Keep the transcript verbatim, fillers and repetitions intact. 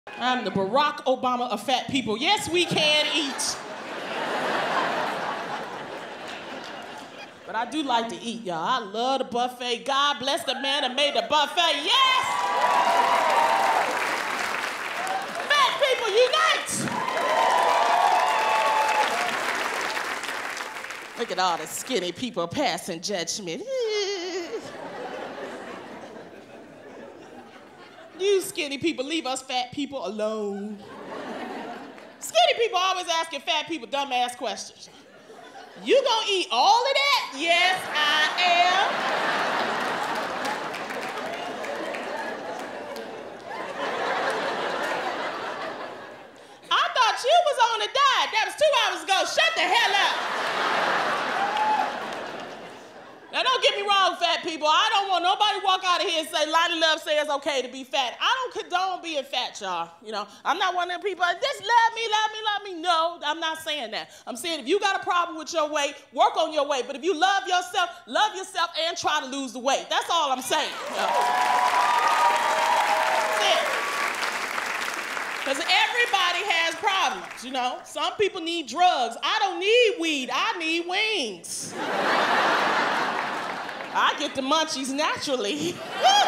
I'm the Barack Obama of fat people. Yes, we can eat. But I do like to eat, y'all. I love the buffet. God bless the man that made the buffet. Yes! Fat people unite! Look at all the skinny people passing judgment. You skinny people, leave us fat people alone. Skinny people always asking fat people dumbass questions. You gonna eat all of that? Yes, I am. I thought you was on a diet. That was two hours ago. Shut the hell up. Now, don't get me wrong, fat people. I don't want nobody to walk out of here and say, Lonnie Love says it's okay to be fat. I don't condone being fat, y'all. You know, I'm not one of them people, just love me, love me, love me. No, I'm not saying that. I'm saying if you got a problem with your weight, work on your weight. But if you love yourself, love yourself and try to lose the weight. That's all I'm saying. You know? That's it. Because everybody has problems, you know. Some people need drugs. I don't need weed. I need wings. I get the munchies naturally.